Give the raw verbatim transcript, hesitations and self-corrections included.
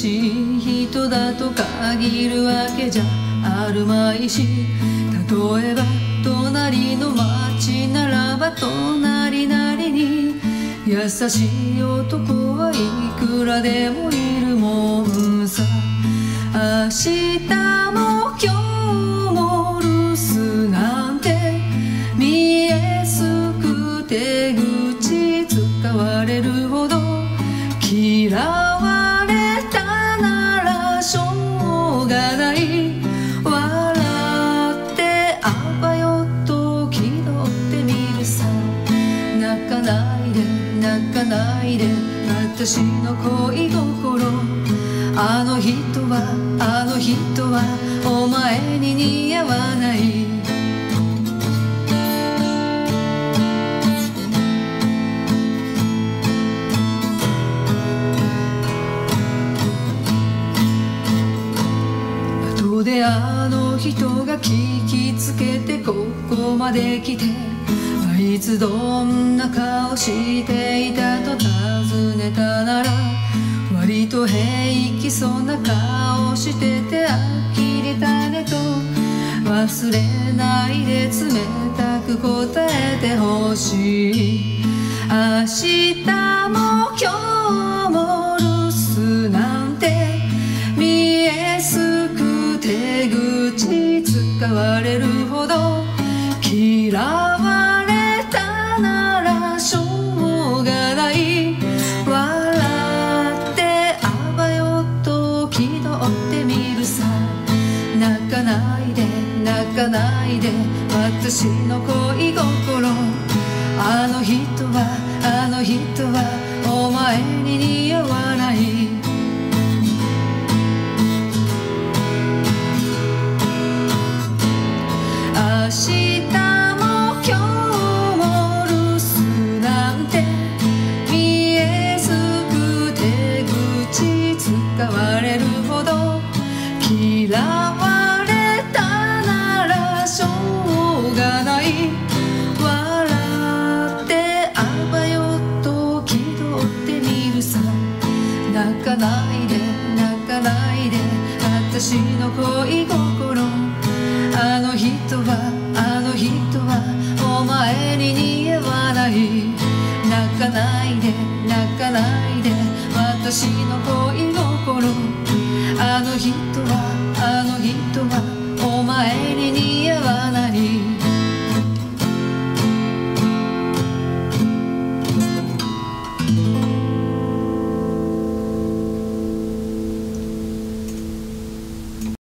しい人だと限るわけじゃあるまいし、例えば隣の町ならば隣なりに優しい男はいくらでもいるもんさ。明日も今日も留守なんて見えすく手口使われるほど嫌われたならしょうがない。笑ってあばよと気取ってみるさ。泣かないで泣かないで私の恋心。あの人はあの人はお前に似合わない。後であの人が聞きつけてここまで来て、あいつどんな顔していたと尋ねたなら、割と平気そうな顔してて呆れたねと忘れないで冷たく答えてほしい。明日も今日も留守なんて見えすく手口使われるほど嫌われたならしょうがない。泣かないで泣かないで私の恋心。あの人はあの人はお前に似合わない。明日も今日も留守なんて見えすく手口使われるほど嫌われたならしょうがない。笑ってあばよと気取ってみるさ。泣かないで泣かないで私の恋心。あの人はあの人はお前に似合わない。泣かないで泣かないで私の恋心。